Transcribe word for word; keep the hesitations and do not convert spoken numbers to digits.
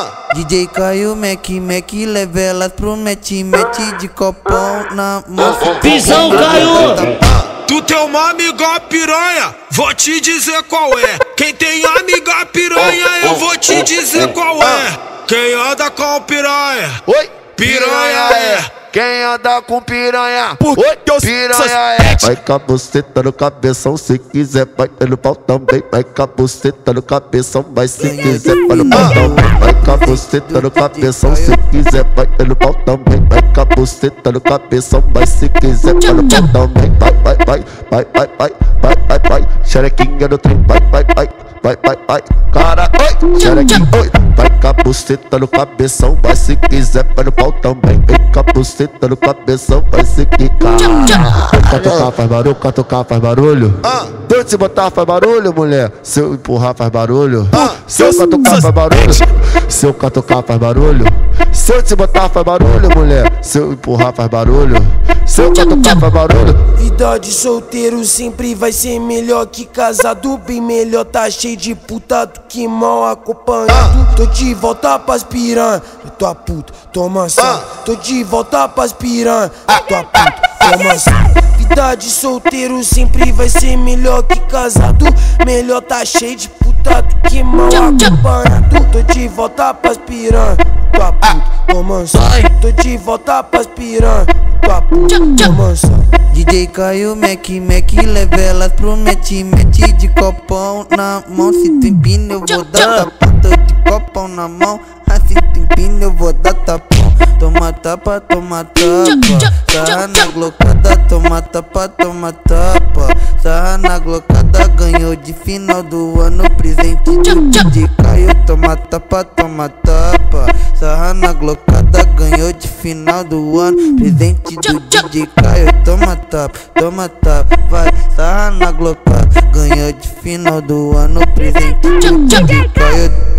D J Caio, Mac, Mac, leva elas pro mete, mete de copão na mão. Visão, Caio! Tu tem uma amiga piranha, vou te dizer qual é. Quem tem amiga piranha, eu vou te dizer qual é. Quem anda com piranha, Oi, piranha é. Quem anda com piranha, Oi, piranha é. Vai com a buceta no cabeção, se quiser vai pelo pau também. Vai com a buceta no cabeção, mas se quiser pelo pau também. Vai com a buceta no cabeção, se quiser vai pelo pau também. Vai com a buceta no cabeção, mas se quiser pelo pau também. Vai, vai, vai, vai, vai, vai, vai, vai, vai. Xerequinha no trem, vai, vai, vai. Vai, vai, vai, cara, oi, xerequinha, oi. Vai com a buceta no cabeção, vai se quiser pelo pau também. Vem com a buceta no cabeção, vai se quicar. Catucar faz barulho, catucar faz barulho. Doido se botar faz barulho, mulher. Se eu empurrar faz barulho. Se eu catucar faz barulho. Se eu catucar faz barulho. Se eu te botar faz barulho, mulher. Se eu empurrar faz barulho. Se eu catucar faz barulho. Vida de solteiro sempre vai ser melhor que casado. Bem melhor tá cheio de puta do que mal acompanhado. Tô de volta pras piranha, eu tô a puta, toma só. Tô de volta pras piranha, eu tô a puta, toma só. Vida de solteiro sempre vai ser melhor que casado. Melhor tá cheio de puta do que mal acompanhado. Tô de volta pras piranha, eu tô a puta, toma só. Tô de volta pras piranha, eu tô a puta, toma só. D J Caio, Mac, Mac, leva elas pro mete, mete de copão na mão. Se tu empina eu vou dar tapa, tô de copão na mão. Se tu empina eu vou dar tapão. Toma tapa, toma tapa. Sarra na glocada, toma tapa, toma tapa. Sarra na glocada, ganhou de final do ano. Presente do D J Caio, toma tapa, toma tapa. Sarra na glocada, ganhou de final do ano. Presente do D J Caio, toma tapa, toma tapa. Vai, sarra na glocada, ganhou de final do ano. Presente do D J Caio.